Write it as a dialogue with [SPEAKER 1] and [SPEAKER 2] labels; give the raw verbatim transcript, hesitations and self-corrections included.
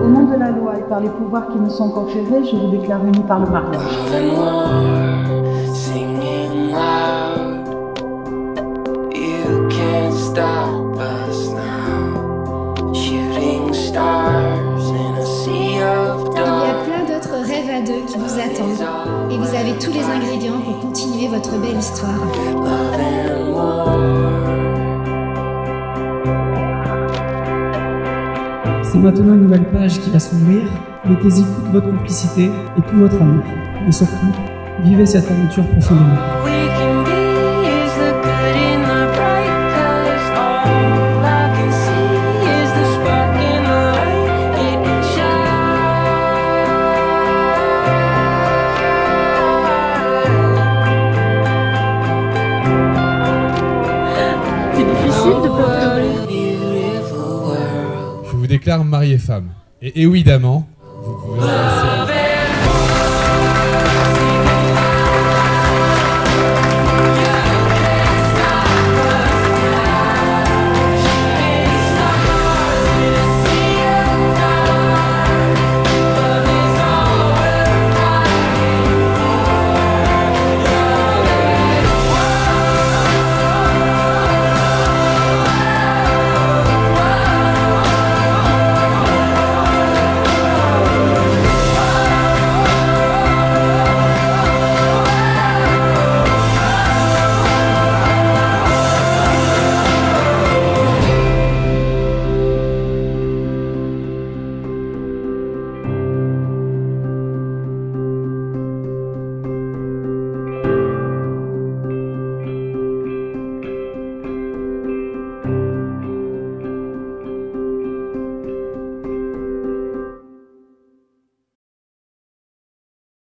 [SPEAKER 1] Au nom de la loi et par les pouvoirs qui nous sont conférés, je vous déclare unis par le mariage.
[SPEAKER 2] Il y a plein d'autres rêves à deux qui vous attendent et vous avez tous les ingrédients pour continuer votre belle histoire.
[SPEAKER 3] C'est maintenant une nouvelle page qui va s'ouvrir. Mettez-y toute votre complicité et tout votre amour. Et surtout, vivez cette aventure profondément.
[SPEAKER 1] C'est difficile de pleurer.
[SPEAKER 4] Je vous déclare mari et femme. Et évidemment, vous pouvez embrasser